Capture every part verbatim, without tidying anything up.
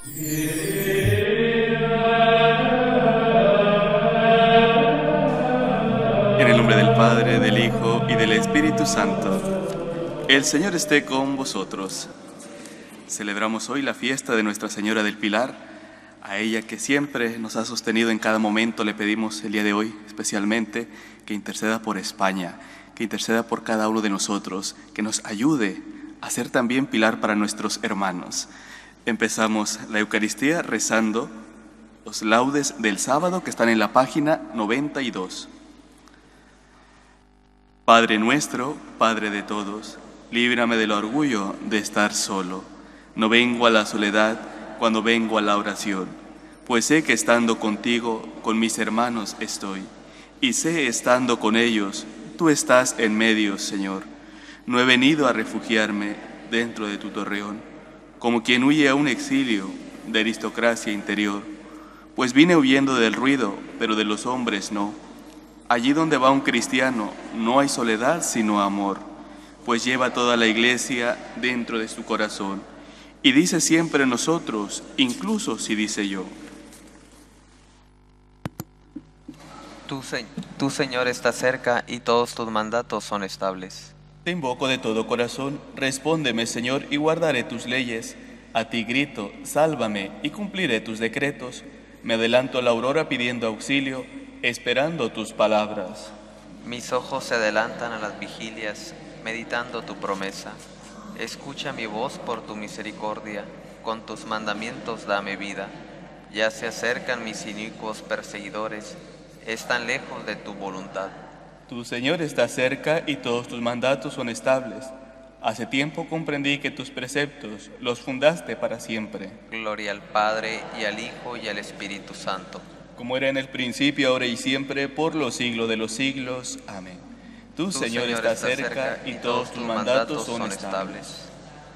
En el nombre del Padre, del Hijo y del Espíritu Santo. El Señor esté con vosotros. Celebramos hoy la fiesta de Nuestra Señora del Pilar. A ella que siempre nos ha sostenido en cada momento, le pedimos el día de hoy especialmente que interceda por España, que interceda por cada uno de nosotros, que nos ayude a ser también pilar para nuestros hermanos. Empezamos la Eucaristía rezando los laudes del sábado que están en la página noventa y dos. Padre nuestro, Padre de todos, líbrame del orgullo de estar solo. No vengo a la soledad cuando vengo a la oración, pues sé que estando contigo, con mis hermanos estoy, y sé estando con ellos, tú estás en medio, Señor. No he venido a refugiarme dentro de tu torreón, como quien huye a un exilio de aristocracia interior, pues vine huyendo del ruido, pero de los hombres no. Allí donde va un cristiano no hay soledad sino amor, pues lleva toda la iglesia dentro de su corazón y dice siempre nosotros, incluso si dice yo. Tu, tu Señor está cerca y todos tus mandatos son estables. Te invoco de todo corazón, respóndeme Señor y guardaré tus leyes. A ti grito, sálvame y cumpliré tus decretos. Me adelanto a la aurora pidiendo auxilio, esperando tus palabras. Mis ojos se adelantan a las vigilias, meditando tu promesa. Escucha mi voz por tu misericordia, con tus mandamientos dame vida. Ya se acercan mis inicuos perseguidores, están lejos de tu voluntad. Tu Señor está cerca y todos tus mandatos son estables. Hace tiempo comprendí que tus preceptos los fundaste para siempre. Gloria al Padre, y al Hijo, y al Espíritu Santo. Como era en el principio, ahora y siempre, por los siglos de los siglos. Amén. Tu, Tu Señor, Señor está, está cerca, cerca y todos tus mandatos son estables.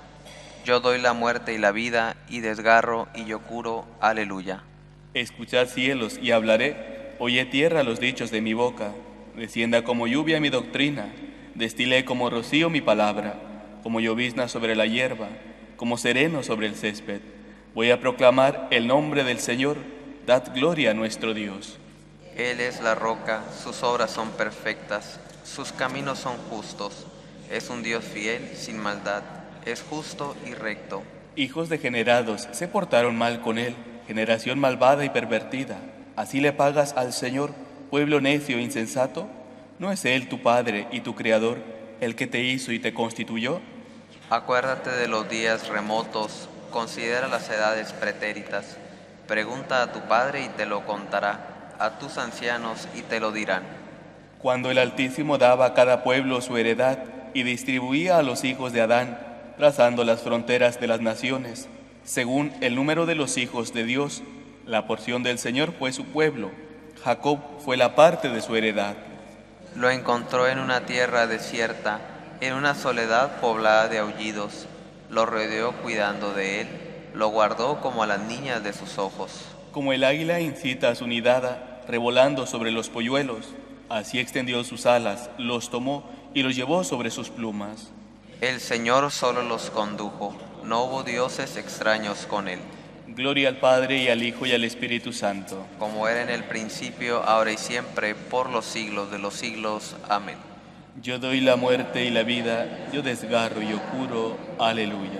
Yo doy la muerte y la vida, y desgarro y yo curo. Aleluya. Escuchad cielos y hablaré, oye tierra los dichos de mi boca. Descienda como lluvia mi doctrina, destile como rocío mi palabra, como llovizna sobre la hierba, como sereno sobre el césped. Voy a proclamar el nombre del Señor. Dad gloria a nuestro Dios. Él es la roca, sus obras son perfectas, sus caminos son justos. Es un Dios fiel, sin maldad, es justo y recto. Hijos degenerados se portaron mal con él, generación malvada y pervertida. ¿Así le pagas al Señor, pueblo necio e insensato? ¿No es Él tu Padre y tu Creador, el que te hizo y te constituyó? Acuérdate de los días remotos, considera las edades pretéritas. Pregunta a tu padre y te lo contará, a tus ancianos y te lo dirán. Cuando el Altísimo daba a cada pueblo su heredad y distribuía a los hijos de Adán, trazando las fronteras de las naciones, según el número de los hijos de Dios, la porción del Señor fue su pueblo, Jacob fue la parte de su heredad. Lo encontró en una tierra desierta, en una soledad poblada de aullidos, lo rodeó cuidando de él, lo guardó como a las niñas de sus ojos. Como el águila incita a su nidada, revolando sobre los polluelos, así extendió sus alas, los tomó y los llevó sobre sus plumas. El Señor solo los condujo, no hubo dioses extraños con él. Gloria al Padre, y al Hijo, y al Espíritu Santo. Como era en el principio, ahora y siempre, por los siglos de los siglos. Amén. Yo doy la muerte y la vida, yo desgarro y yo curo. Aleluya.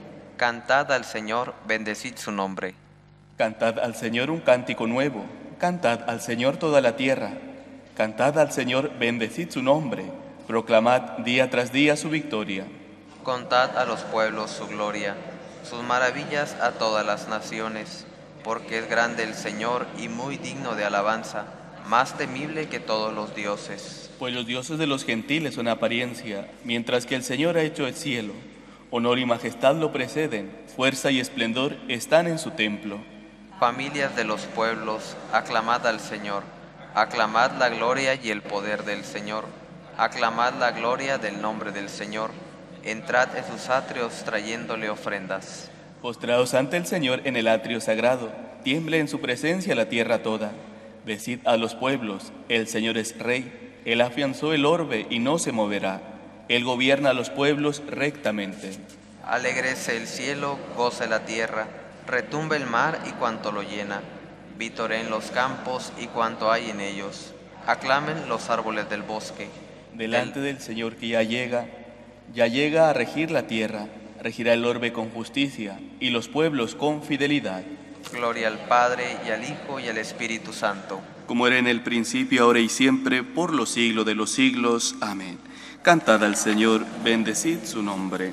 Cantad al Señor, bendecid su nombre. Cantad al Señor un cántico nuevo, cantad al Señor toda la tierra. Cantad al Señor, bendecid su nombre, proclamad día tras día su victoria. Contad a los pueblos su gloria, sus maravillas a todas las naciones, porque es grande el Señor y muy digno de alabanza, más temible que todos los dioses. Pues los dioses de los gentiles son apariencia, mientras que el Señor ha hecho el cielo. Honor y majestad lo preceden, fuerza y esplendor están en su templo. Familias de los pueblos, aclamad al Señor, aclamad la gloria y el poder del Señor, aclamad la gloria del nombre del Señor, entrad en sus atrios trayéndole ofrendas. Postraos ante el Señor en el atrio sagrado, tiemble en su presencia la tierra toda. Decid a los pueblos, el Señor es Rey, Él afianzó el orbe y no se moverá. Él gobierna a los pueblos rectamente. Alégrese el cielo, goce la tierra, Retumbe el mar y cuanto lo llena, vitoreen los campos y cuanto hay en ellos. Aclamen los árboles del bosque. Delante del Señor que ya llega, ya llega a regir la tierra, regirá el orbe con justicia y los pueblos con fidelidad. Gloria al Padre, y al Hijo, y al Espíritu Santo. Como era en el principio, ahora y siempre, por los siglos de los siglos. Amén. Cantad al Señor, bendecid su nombre.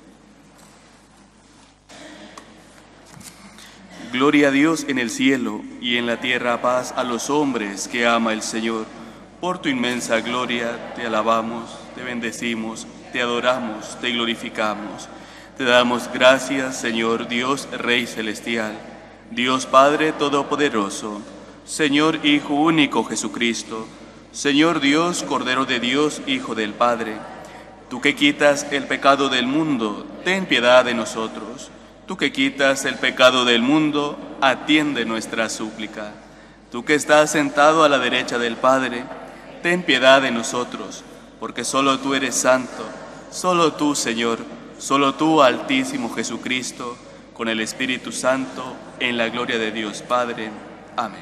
Gloria a Dios en el cielo, y en la tierra paz a los hombres que ama el Señor. Por tu inmensa gloria te alabamos, te bendecimos, te adoramos, te glorificamos. Te damos gracias, Señor Dios, Rey celestial, Dios Padre todopoderoso, Señor Hijo único Jesucristo, Señor Dios, Cordero de Dios, Hijo del Padre. Tú que quitas el pecado del mundo, ten piedad de nosotros. Tú que quitas el pecado del mundo, atiende nuestra súplica. Tú que estás sentado a la derecha del Padre, ten piedad de nosotros, porque solo tú eres santo, solo tú, Señor, solo tú, Altísimo Jesucristo, con el Espíritu Santo, en la gloria de Dios Padre. Amén.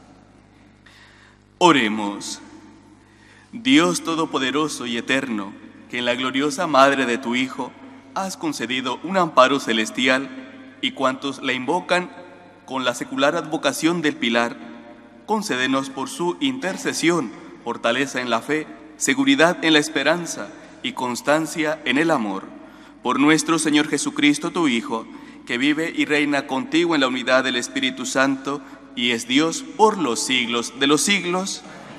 Oremos. Dios Todopoderoso y Eterno, que en la gloriosa Madre de tu Hijo has concedido un amparo celestial, y cuantos la invocan con la secular advocación del Pilar, concédenos por su intercesión fortaleza en la fe, seguridad en la esperanza y constancia en el amor. Por nuestro Señor Jesucristo, tu Hijo, que vive y reina contigo en la unidad del Espíritu Santo y es Dios por los siglos de los siglos.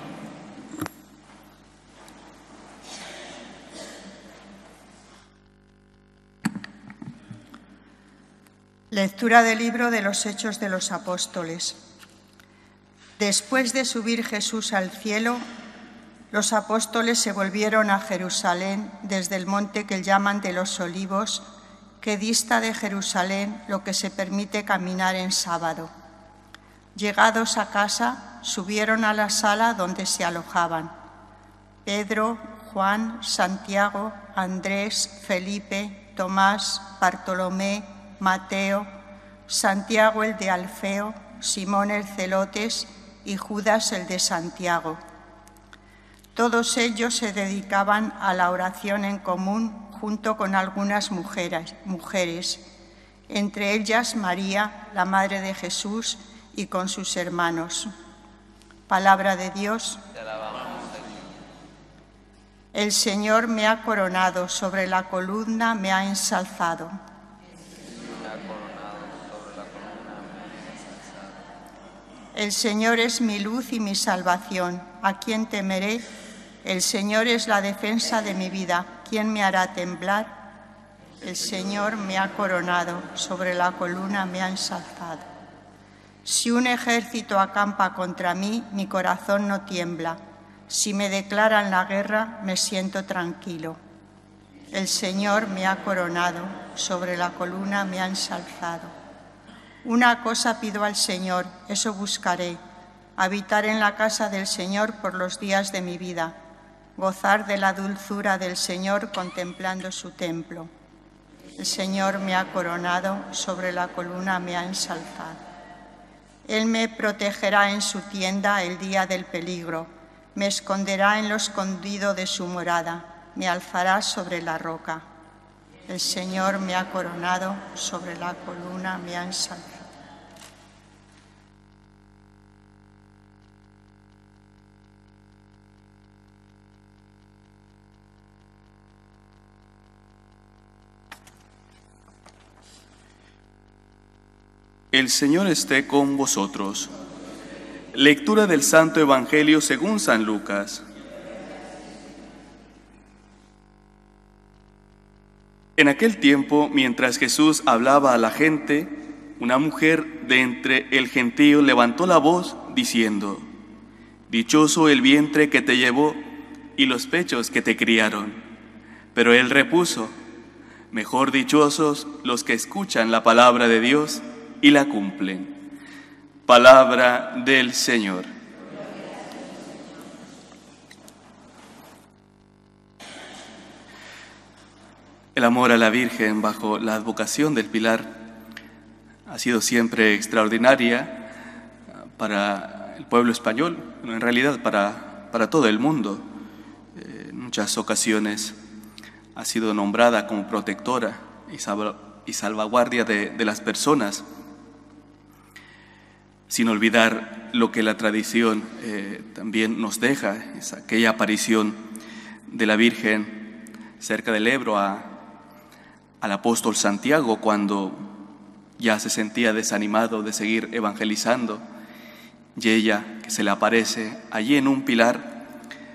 Lectura del libro de los Hechos de los Apóstoles. Después de subir Jesús al cielo, los apóstoles se volvieron a Jerusalén desde el monte que llaman de los Olivos, que dista de Jerusalén lo que se permite caminar en sábado. Llegados a casa, subieron a la sala donde se alojaban. Pedro, Juan, Santiago, Andrés, Felipe, Tomás, Bartolomé, Mateo, Santiago el de Alfeo, Simón el Celotes y Judas el de Santiago. Todos ellos se dedicaban a la oración en común junto con algunas mujeres, mujeres, entre ellas María, la Madre de Jesús, y con sus hermanos. Palabra de Dios. Te alabamos, Señor. El Señor me ha coronado, sobre la columna me ha ensalzado. El Señor es mi luz y mi salvación. ¿A quién temeré? El Señor es la defensa de mi vida. ¿Quién me hará temblar? El Señor me ha coronado, sobre la columna me ha ensalzado. Si un ejército acampa contra mí, mi corazón no tiembla. Si me declaran la guerra, me siento tranquilo. El Señor me ha coronado, sobre la columna me ha ensalzado. Una cosa pido al Señor, eso buscaré, habitar en la casa del Señor por los días de mi vida, gozar de la dulzura del Señor contemplando su templo. El Señor me ha coronado, sobre la columna me ha ensalzado. Él me protegerá en su tienda el día del peligro, me esconderá en lo escondido de su morada, me alzará sobre la roca. El Señor me ha coronado, sobre la columna me ha ensalzado. El Señor esté con vosotros. Lectura del Santo Evangelio según San Lucas. En aquel tiempo, mientras Jesús hablaba a la gente, una mujer de entre el gentío levantó la voz diciendo: «Dichoso el vientre que te llevó y los pechos que te criaron». Pero él repuso: «Mejor dichosos los que escuchan la palabra de Dios y la cumplen». Palabra del Señor. El amor a la Virgen bajo la advocación del Pilar ha sido siempre extraordinaria para el pueblo español, en realidad para, para todo el mundo. Eh, en muchas ocasiones ha sido nombrada como protectora y, salva, y salvaguardia de, de las personas, sin olvidar lo que la tradición eh, también nos deja, es aquella aparición de la Virgen cerca del Ebro a, al apóstol Santiago, cuando ya se sentía desanimado de seguir evangelizando, y ella, que se le aparece allí en un pilar,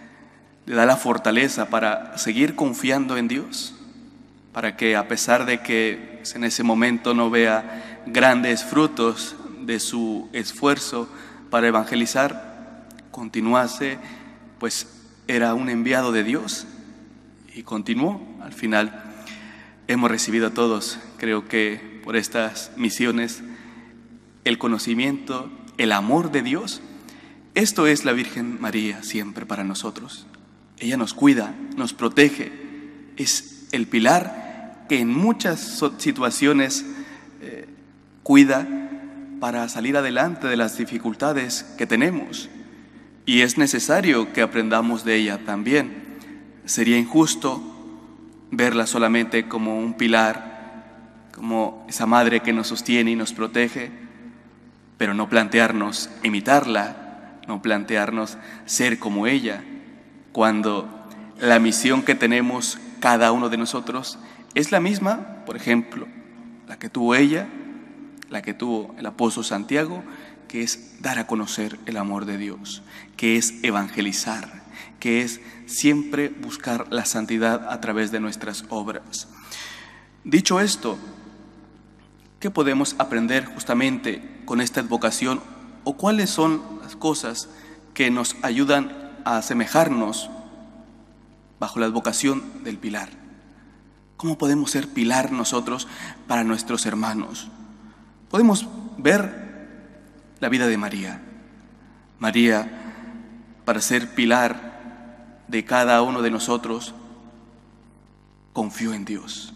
le da la fortaleza para seguir confiando en Dios, para que a pesar de que en ese momento no vea grandes frutos de su esfuerzo para evangelizar, continuase, pues era un enviado de Dios y continuó. Al final hemos recibido todos, creo que por estas misiones, el conocimiento, el amor de Dios. Esto es la Virgen María siempre para nosotros. Ella nos cuida, nos protege, es el pilar que en muchas situaciones eh, cuida para salir adelante de las dificultades que tenemos. Y es necesario que aprendamos de ella también. Sería injusto verla solamente como un pilar, como esa madre que nos sostiene y nos protege, pero no plantearnos imitarla, no plantearnos ser como ella, cuando la misión que tenemos cada uno de nosotros es la misma, por ejemplo, la que tuvo ella, la que tuvo el apóstol Santiago, que es dar a conocer el amor de Dios, que es evangelizar, que es siempre buscar la santidad a través de nuestras obras. Dicho esto, ¿qué podemos aprender justamente con esta advocación, o cuáles son las cosas que nos ayudan a asemejarnos bajo la advocación del pilar? ¿Cómo podemos ser pilar nosotros para nuestros hermanos? Podemos ver la vida de María. María, para ser pilar de cada uno de nosotros, confió en Dios.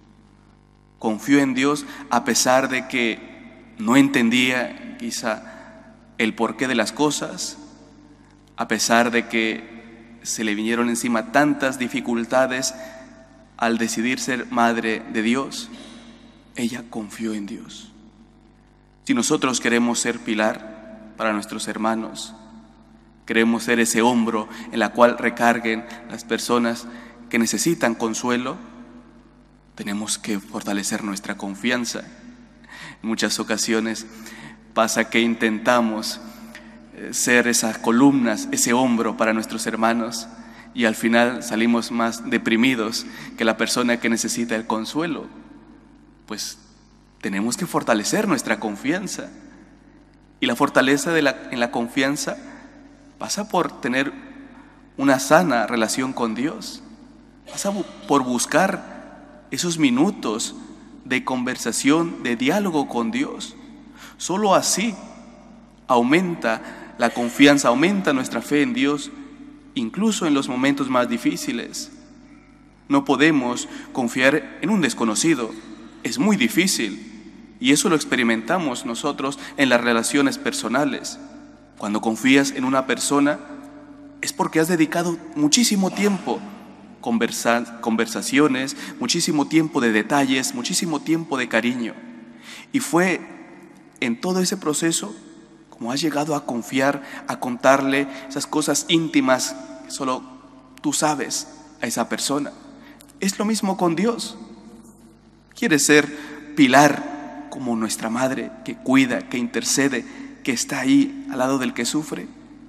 Confió en Dios a pesar de que no entendía quizá el porqué de las cosas, a pesar de que se le vinieron encima tantas dificultades al decidir ser madre de Dios. Ella confió en Dios. Si nosotros queremos ser pilar para nuestros hermanos, queremos ser ese hombro en la cual recarguen las personas que necesitan consuelo, tenemos que fortalecer nuestra confianza. En muchas ocasiones pasa que intentamos ser esas columnas, ese hombro para nuestros hermanos, y al final salimos más deprimidos que la persona que necesita el consuelo. Pues tenemos que fortalecer nuestra confianza. Y la fortaleza de la, en la confianza pasa por tener una sana relación con Dios. Pasa por buscar esos minutos de conversación, de diálogo con Dios. Solo así aumenta la confianza, aumenta nuestra fe en Dios, incluso en los momentos más difíciles. No podemos confiar en un desconocido. Es muy difícil. Y eso lo experimentamos nosotros en las relaciones personales. Cuando confías en una persona es porque has dedicado muchísimo tiempo, conversa, conversaciones, muchísimo tiempo de detalles, muchísimo tiempo de cariño. Y fue en todo ese proceso como has llegado a confiar, a contarle esas cosas íntimas que solo tú sabes a esa persona. Es lo mismo con Dios. ¿Quieres ser pilar como nuestra madre que cuida, que intercede, que está ahí al lado del que sufre?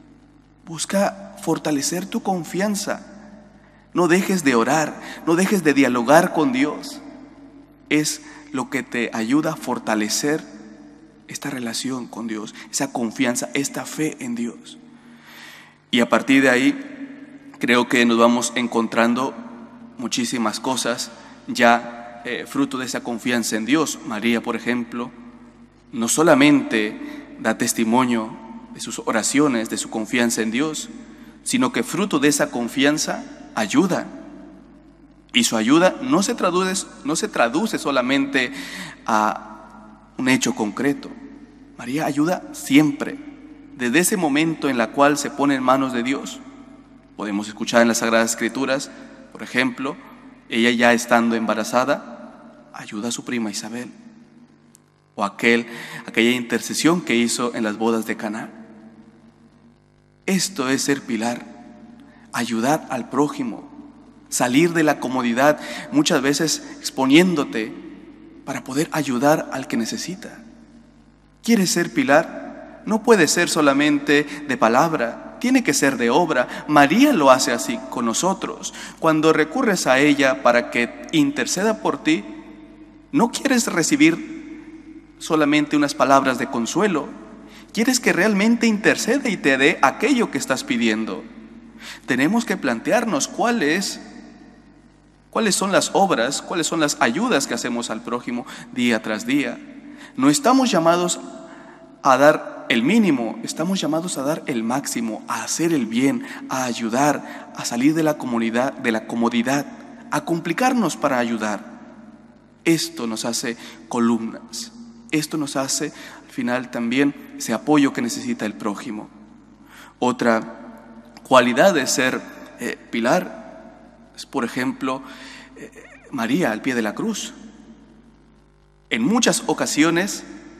Busca fortalecer tu confianza. No dejes de orar, no dejes de dialogar con Dios. Es lo que te ayuda a fortalecer esta relación con Dios, esa confianza, esta fe en Dios. Y a partir de ahí creo que nos vamos encontrando muchísimas cosas ya Eh, fruto de esa confianza en Dios. María, por ejemplo, no solamente da testimonio de sus oraciones, de su confianza en Dios, sino que fruto de esa confianza ayuda. Y su ayuda no se traduce, no se traduce solamente a un hecho concreto. María ayuda siempre, desde ese momento en la cual se pone en manos de Dios. Podemos escuchar en las Sagradas Escrituras, por ejemplo, ella ya estando embarazada, ayuda a su prima Isabel. O aquel, aquella intercesión que hizo en las bodas de Caná. Esto es ser pilar, ayudar al prójimo, salir de la comodidad, muchas veces exponiéndote para poder ayudar al que necesita. ¿Quieres ser pilar? No puede ser solamente de palabra, tiene que ser de obra. María lo hace así con nosotros. Cuando recurres a ella para que interceda por ti, no quieres recibir solamente unas palabras de consuelo, quieres que realmente interceda y te dé aquello que estás pidiendo. Tenemos que plantearnos cuál es, cuáles son las obras, cuáles son las ayudas que hacemos al prójimo día tras día. No estamos llamados a dar el mínimo, estamos llamados a dar el máximo, a hacer el bien, a ayudar, a salir de la comunidad, de la comodidad, a complicarnos para ayudar. Esto nos hace columnas, esto nos hace al final también ese apoyo que necesita el prójimo. Otra cualidad de ser eh, pilar es, por ejemplo, eh, María al pie de la cruz. En muchas ocasiones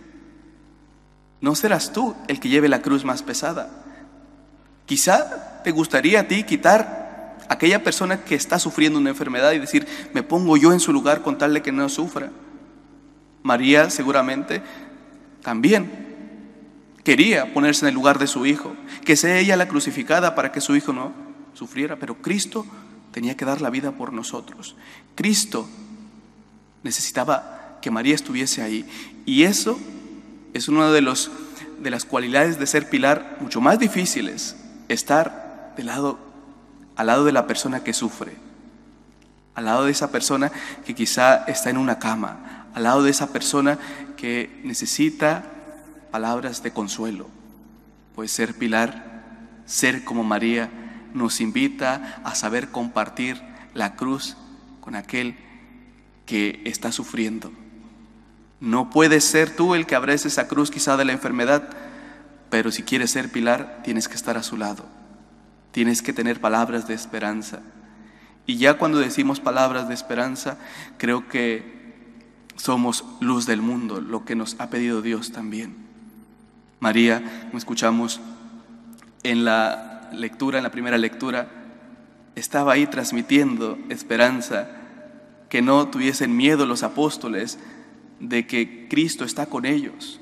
no serás tú el que lleve la cruz más pesada. Quizá te gustaría a ti quitar a aquella persona que está sufriendo una enfermedad y decir, me pongo yo en su lugar con tal de que no sufra. María seguramente también quería ponerse en el lugar de su hijo, que sea ella la crucificada para que su hijo no sufriera, pero Cristo tenía que dar la vida por nosotros. Cristo necesitaba que María estuviese ahí, y eso es una de, los, de las cualidades de ser pilar mucho más difíciles, estar del lado, al lado de la persona que sufre, al lado de esa persona que quizá está en una cama, al lado de esa persona que necesita palabras de consuelo. Pues ser pilar, ser como María, nos invita a saber compartir la cruz con aquel que está sufriendo. No puedes ser tú el que abrace esa cruz quizá de la enfermedad, pero si quieres ser pilar, tienes que estar a su lado. Tienes que tener palabras de esperanza. Y ya cuando decimos palabras de esperanza, creo que somos luz del mundo, lo que nos ha pedido Dios también. María, como escuchamos en la lectura, en la primera lectura, estaba ahí transmitiendo esperanza, que no tuviesen miedo los apóstoles de que Cristo está con ellos.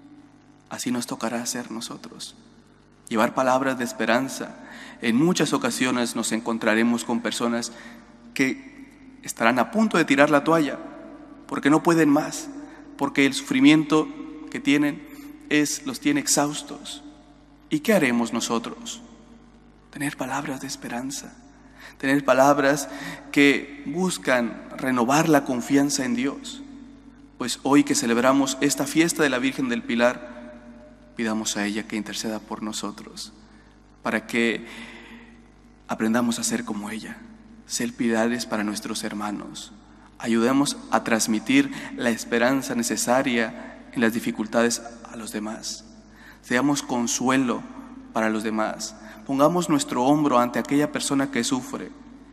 Así nos tocará hacer nosotros, llevar palabras de esperanza. En muchas ocasiones nos encontraremos con personas que estarán a punto de tirar la toalla, porque no pueden más, porque el sufrimiento que tienen es, los tiene exhaustos. ¿Y qué haremos nosotros? Tener palabras de esperanza, tener palabras que buscan renovar la confianza en Dios. Pues hoy que celebramos esta fiesta de la Virgen del Pilar, pidamos a ella que interceda por nosotros, para que aprendamos a ser como ella, ser pilares para nuestros hermanos. Ayudemos a transmitir la esperanza necesaria en las dificultades a los demás. Seamos consuelo para los demás. Pongamos nuestro hombro ante aquella persona que sufre.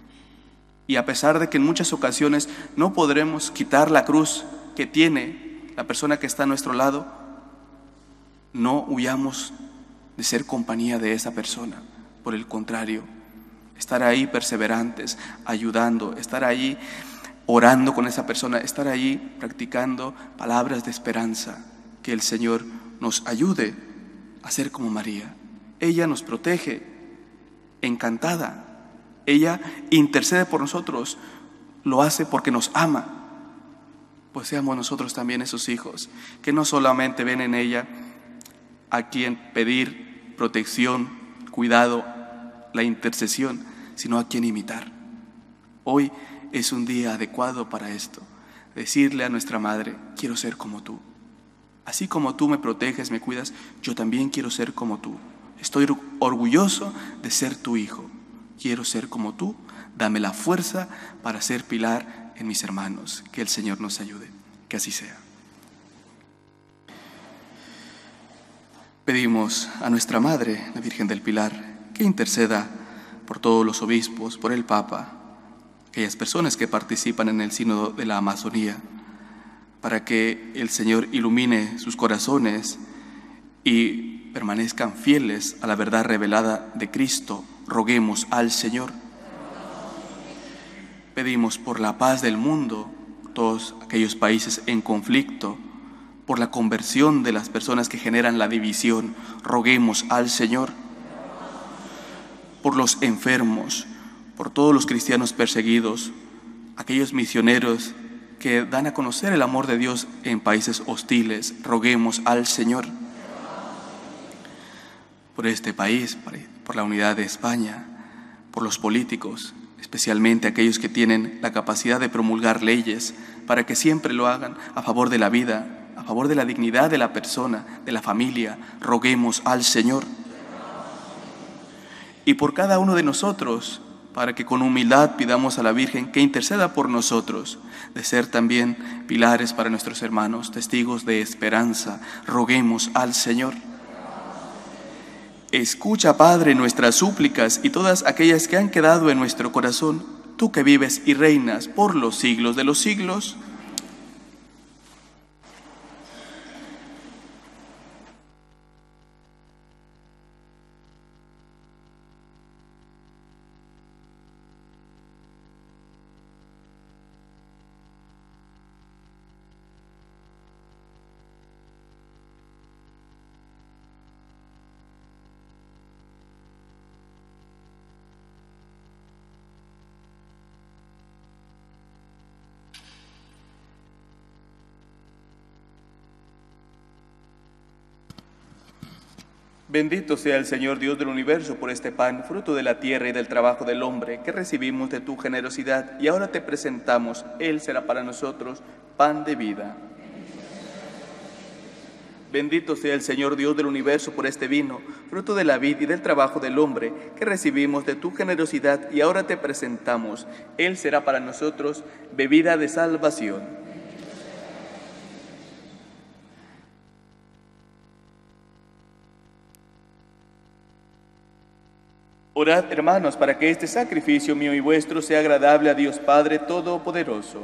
Y a pesar de que en muchas ocasiones no podremos quitar la cruz que tiene la persona que está a nuestro lado, no huyamos de ser compañía de esa persona. Por el contrario, estar ahí perseverantes, ayudando, estar ahí orando con esa persona, estar ahí practicando palabras de esperanza. Que el Señor nos ayude a ser como María. Ella nos protege, encantada. Ella intercede por nosotros, lo hace porque nos ama. Pues seamos nosotros también esos hijos, que no solamente ven en ella a quien pedir protección, cuidado, la intercesión, sino a quien imitar. Hoy es un día adecuado para esto, decirle a nuestra Madre, quiero ser como tú. Así como tú me proteges, me cuidas, yo también quiero ser como tú. Estoy orgulloso de ser tu hijo. Quiero ser como tú. Dame la fuerza para ser pilar en mis hermanos. Que el Señor nos ayude. Que así sea. pedimos a nuestra Madre, la Virgen del Pilar, que interceda por todos los obispos, por el Papa, aquellas personas que participan en el Sínodo de la Amazonía, para que el Señor ilumine sus corazones y permanezcan fieles a la verdad revelada de Cristo. Roguemos al Señor. Pedimos por la paz del mundo, todos aquellos países en conflicto, por la conversión de las personas que generan la división. Roguemos al Señor. Por los enfermos, por todos los cristianos perseguidos, aquellos misioneros que dan a conocer el amor de Dios en países hostiles. Roguemos al Señor. Por este país, por la unidad de España, por los políticos, especialmente aquellos que tienen la capacidad de promulgar leyes para que siempre lo hagan a favor de la vida, a favor de la dignidad de la persona, de la familia. Roguemos al Señor. Y por cada uno de nosotros, para que con humildad pidamos a la Virgen que interceda por nosotros, de ser también pilares para nuestros hermanos, testigos de esperanza. Roguemos al Señor. Escucha, Padre, nuestras súplicas y todas aquellas que han quedado en nuestro corazón, tú que vives y reinas por los siglos de los siglos. Bendito sea el Señor Dios del universo por este pan, fruto de la tierra y del trabajo del hombre, que recibimos de tu generosidad y ahora te presentamos. Él será para nosotros pan de vida. Bendito sea el Señor Dios del universo por este vino, fruto de la vid y del trabajo del hombre, que recibimos de tu generosidad y ahora te presentamos. Él será para nosotros bebida de salvación. Orad, hermanos, para que este sacrificio mío y vuestro sea agradable a Dios Padre Todopoderoso.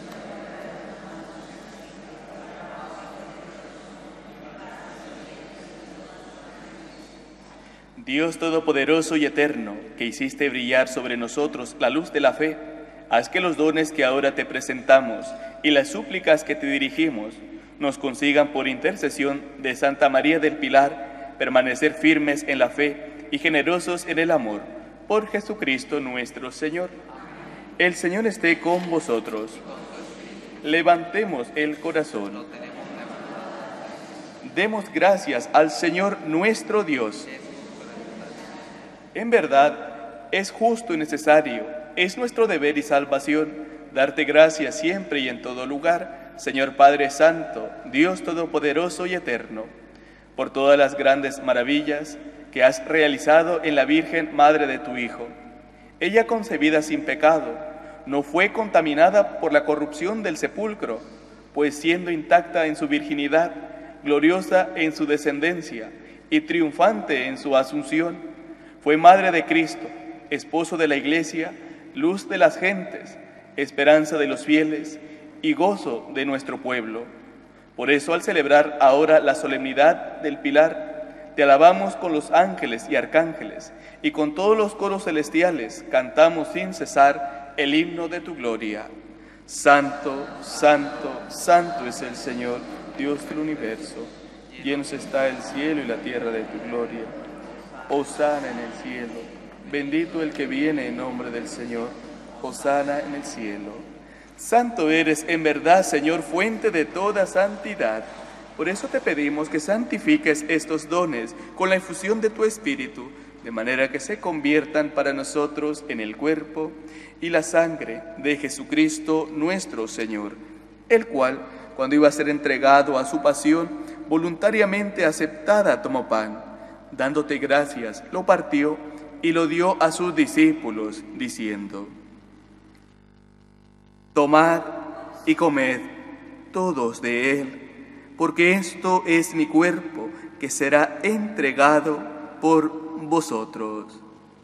Dios Todopoderoso y Eterno, que hiciste brillar sobre nosotros la luz de la fe, haz que los dones que ahora te presentamos y las súplicas que te dirigimos nos consigan por intercesión de Santa María del Pilar permanecer firmes en la fe y generosos en el amor, por Jesucristo nuestro Señor. El Señor esté con vosotros. Levantemos el corazón. Demos gracias al Señor nuestro Dios. En verdad, es justo y necesario, es nuestro deber y salvación, darte gracias siempre y en todo lugar, Señor Padre Santo, Dios Todopoderoso y Eterno, por todas las grandes maravillas que has realizado en la Virgen Madre de tu Hijo. Ella, concebida sin pecado, no fue contaminada por la corrupción del sepulcro, pues siendo intacta en su virginidad, gloriosa en su descendencia y triunfante en su asunción, fue madre de Cristo, esposo de la Iglesia, luz de las gentes, esperanza de los fieles y gozo de nuestro pueblo. Por eso, al celebrar ahora la solemnidad del Pilar, te alabamos con los ángeles y arcángeles, y con todos los coros celestiales cantamos sin cesar el himno de tu gloria. Santo, santo, santo es el Señor, Dios del universo. Llenos está el cielo y la tierra de tu gloria. Hosana en el cielo. Bendito el que viene en nombre del Señor. Hosana en el cielo. Santo eres en verdad, Señor, fuente de toda santidad. Por eso te pedimos que santifiques estos dones con la infusión de tu Espíritu, de manera que se conviertan para nosotros en el cuerpo y la sangre de Jesucristo nuestro Señor, el cual, cuando iba a ser entregado a su pasión, voluntariamente aceptada tomó pan, dándote gracias, lo partió y lo dio a sus discípulos, diciendo: Tomad y comed todos de él, porque esto es mi cuerpo que será entregado por vosotros.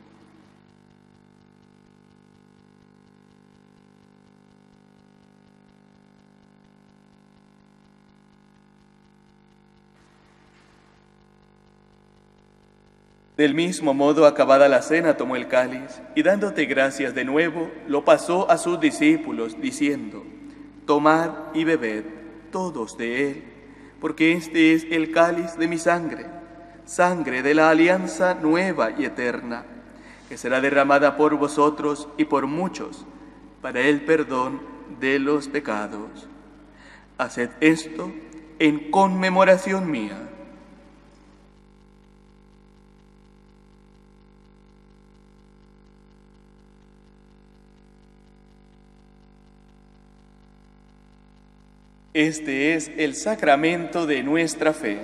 Del mismo modo, acabada la cena, tomó el cáliz y dándote gracias de nuevo, lo pasó a sus discípulos, diciendo: Tomad y bebed todos de él, porque este es el cáliz de mi sangre, sangre de la alianza nueva y eterna, que será derramada por vosotros y por muchos, para el perdón de los pecados. Haced esto en conmemoración mía. Este es el sacramento de nuestra fe.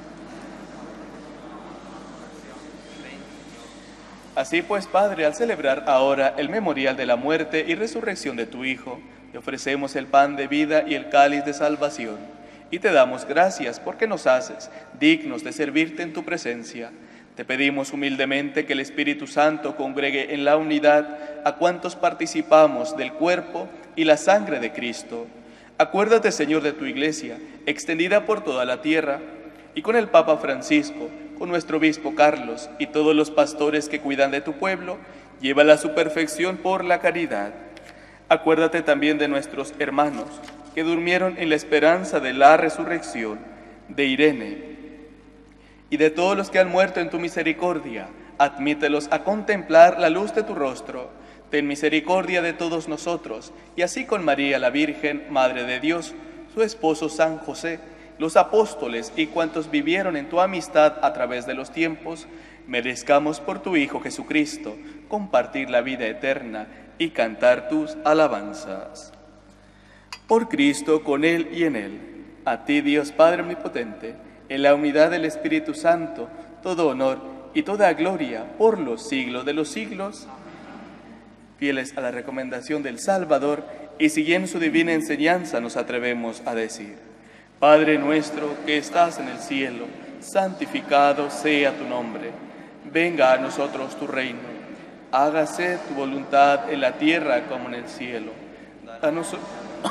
Así pues, Padre, al celebrar ahora el memorial de la muerte y resurrección de tu Hijo, te ofrecemos el pan de vida y el cáliz de salvación, y te damos gracias porque nos haces dignos de servirte en tu presencia. Te pedimos humildemente que el Espíritu Santo congregue en la unidad a cuantos participamos del cuerpo y la sangre de Cristo. Acuérdate, Señor, de tu Iglesia, extendida por toda la tierra, y con el Papa Francisco, con nuestro obispo Carlos y todos los pastores que cuidan de tu pueblo, llévala a su perfección por la caridad. Acuérdate también de nuestros hermanos que durmieron en la esperanza de la resurrección, de Irene, y de todos los que han muerto en tu misericordia. Admítelos a contemplar la luz de tu rostro. Ten misericordia de todos nosotros, y así con María la Virgen, Madre de Dios, su esposo San José, los apóstoles y cuantos vivieron en tu amistad a través de los tiempos, merezcamos por tu Hijo Jesucristo compartir la vida eterna y cantar tus alabanzas. Por Cristo, con Él y en Él, a ti, Dios Padre omnipotente, en la unidad del Espíritu Santo, todo honor y toda gloria por los siglos de los siglos. Fieles a la recomendación del Salvador y siguiendo su divina enseñanza, nos atrevemos a decir: Padre nuestro que estás en el cielo, santificado sea tu nombre. Venga a nosotros tu reino. Hágase tu voluntad en la tierra como en el cielo. A nosotros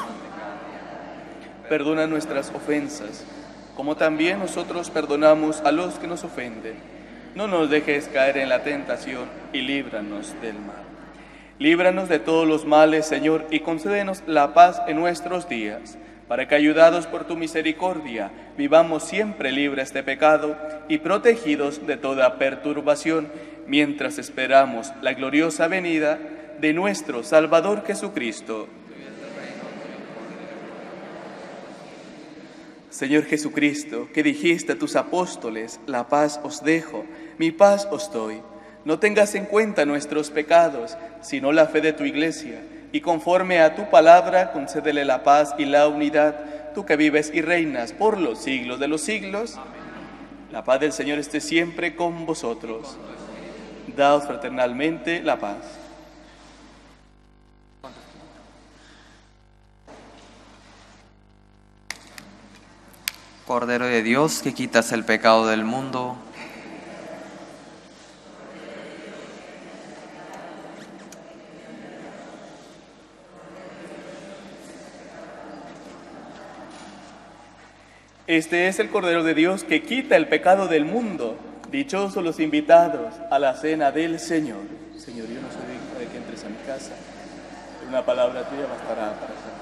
perdona nuestras ofensas, como también nosotros perdonamos a los que nos ofenden. No nos dejes caer en la tentación y líbranos del mal. Líbranos de todos los males, Señor, y concédenos la paz en nuestros días, para que, ayudados por tu misericordia, vivamos siempre libres de pecado y protegidos de toda perturbación, mientras esperamos la gloriosa venida de nuestro Salvador Jesucristo. Señor Jesucristo, que dijiste a tus apóstoles: la paz os dejo, mi paz os doy. No tengas en cuenta nuestros pecados, sino la fe de tu Iglesia, y conforme a tu palabra, concédele la paz y la unidad, tú que vives y reinas por los siglos de los siglos. Amén. La paz del Señor esté siempre con vosotros. Daos fraternalmente la paz. Cordero de Dios, que quitas el pecado del mundo, Este es el Cordero de Dios que quita el pecado del mundo. Dichosos los invitados a la cena del Señor. Señor, yo no soy digno de que entres a mi casa, pero una palabra tuya bastará para sanar.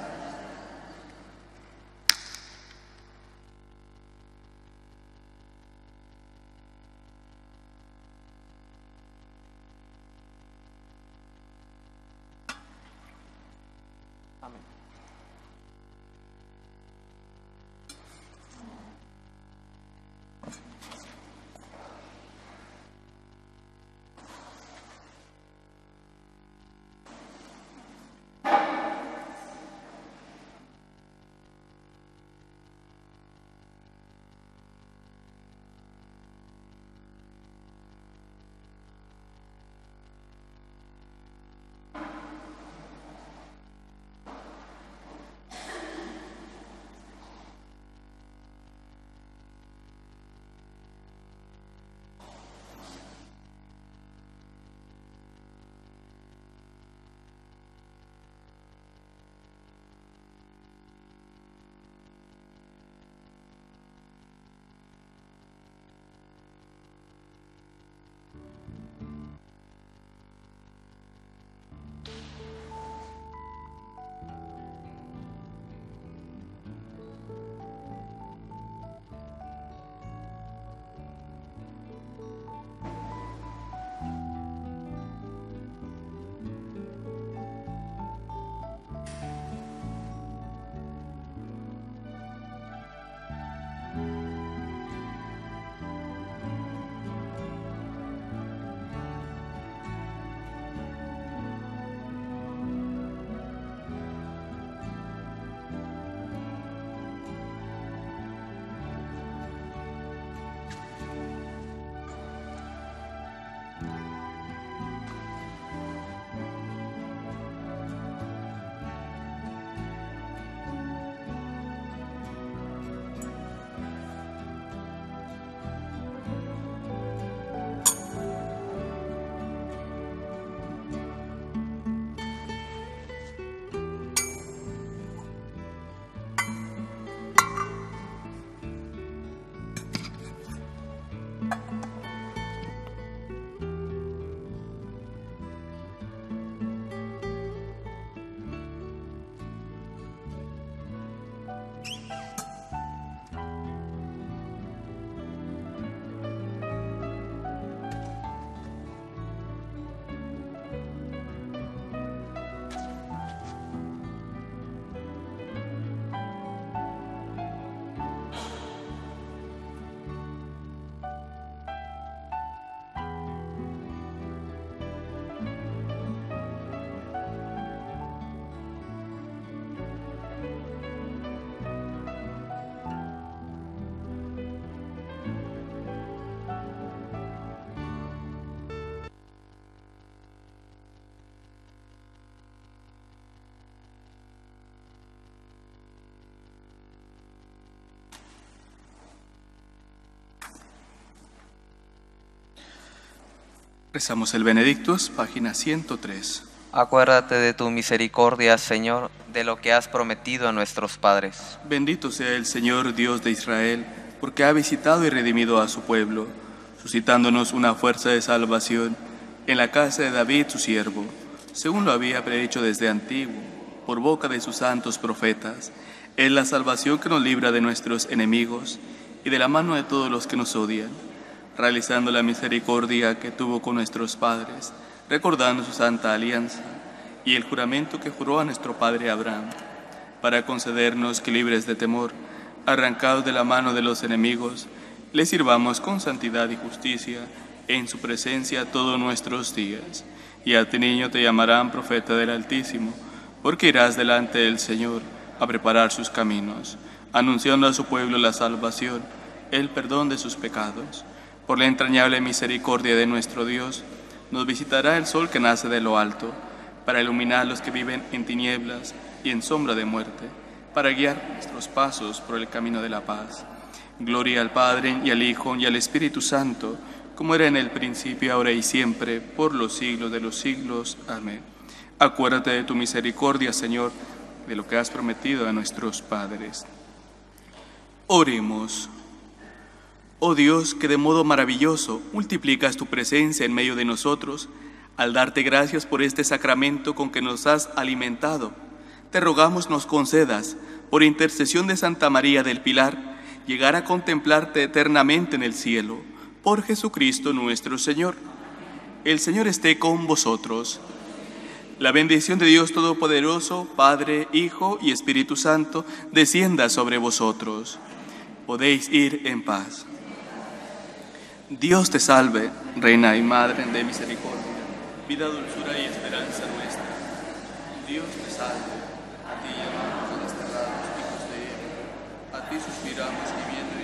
Rezamos el Benedictus, página ciento tres. Acuérdate de tu misericordia, Señor, de lo que has prometido a nuestros padres. Bendito sea el Señor Dios de Israel, porque ha visitado y redimido a su pueblo, suscitándonos una fuerza de salvación en la casa de David su siervo, según lo había predicho desde antiguo, por boca de sus santos profetas. Es la salvación que nos libra de nuestros enemigos y de la mano de todos los que nos odian, realizando la misericordia que tuvo con nuestros padres, recordando su santa alianza y el juramento que juró a nuestro padre Abraham, para concedernos que, libres de temor, arrancados de la mano de los enemigos, le sirvamos con santidad y justicia en su presencia todos nuestros días. Y a ti, niño, te llamarán profeta del Altísimo, porque irás delante del Señor a preparar sus caminos, anunciando a su pueblo la salvación, el perdón de sus pecados. Por la entrañable misericordia de nuestro Dios, nos visitará el sol que nace de lo alto, para iluminar a los que viven en tinieblas y en sombra de muerte, para guiar nuestros pasos por el camino de la paz. Gloria al Padre, y al Hijo, y al Espíritu Santo, como era en el principio, ahora y siempre, por los siglos de los siglos. Amén. Acuérdate de tu misericordia, Señor, de lo que has prometido a nuestros padres. Oremos. Oh Dios, que de modo maravilloso multiplicas tu presencia en medio de nosotros, al darte gracias por este sacramento con que nos has alimentado, te rogamos nos concedas, por intercesión de Santa María del Pilar, llegar a contemplarte eternamente en el cielo, por Jesucristo nuestro Señor. El Señor esté con vosotros. La bendición de Dios Todopoderoso, Padre, Hijo y Espíritu Santo, descienda sobre vosotros. Podéis ir en paz. Dios te salve, Reina y Madre de misericordia, vida, dulzura y esperanza nuestra. Dios te salve, a ti llamamos a desterrados hijos de Eva, a ti suspiramos gimiendo y